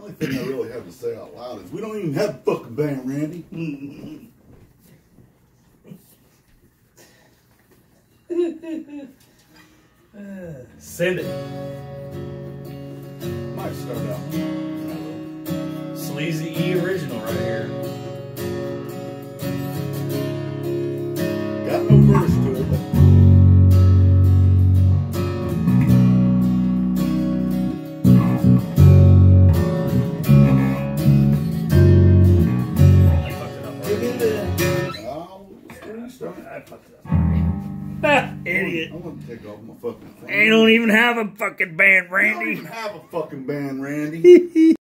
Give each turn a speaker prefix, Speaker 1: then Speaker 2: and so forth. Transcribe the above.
Speaker 1: only thing I really have to say out loud is we don't even have a fucking band, Randy.
Speaker 2: Send it.
Speaker 1: Might start out.
Speaker 2: Sleazy E original right here.
Speaker 1: Got no verse to it, but
Speaker 2: I fucked it up. I fucked it up. Idiot.
Speaker 1: I want to take off my fucking thing.
Speaker 2: They don't even have a fucking band,
Speaker 1: We don't
Speaker 2: Randy.
Speaker 1: even have a fucking band, Randy.